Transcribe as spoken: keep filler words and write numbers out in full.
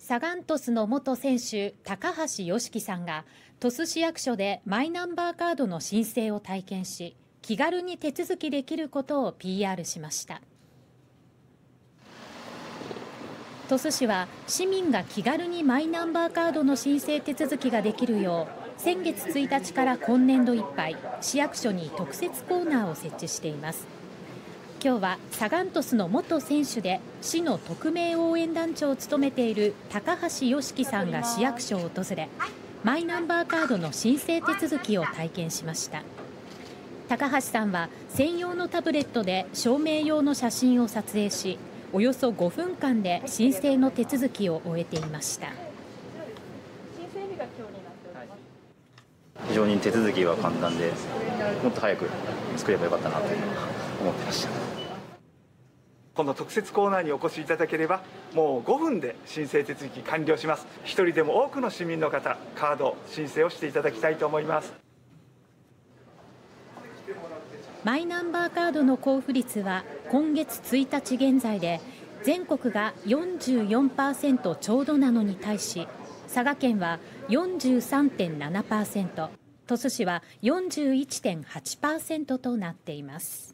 サガン鳥栖の元選手高橋良樹さんが鳥栖市役所でマイナンバーカードの申請を体験し、気軽に手続きできることを ピーアール しました。鳥栖市は市民が気軽にマイナンバーカードの申請手続きができるよう、先月ついたちから今年度いっぱい市役所に特設コーナーを設置しています。今日はサガン鳥栖の元選手で市の特命応援団長を務めている高橋良樹さんが市役所を訪れ、マイナンバーカードの申請手続きを体験しました。高橋さんは専用のタブレットで証明用の写真を撮影し、およそごふんかんで申請の手続きを終えていました。 非常に手続きは簡単で、もっと早く作ればよかったなと思ってました。 この特設コーナーにお越しいただければ、もうごふんで申請手続き完了します。一人でも多くの市民の方、カード申請をしていただきたいと思います。 マイナンバーカードの交付率は今月ついたち現在で全国が よんじゅうよんパーセント ちょうどなのに対し、佐賀県は よんじゅうさんてんななパーセント、鳥栖市は よんじゅういちてんはちパーセント となっています。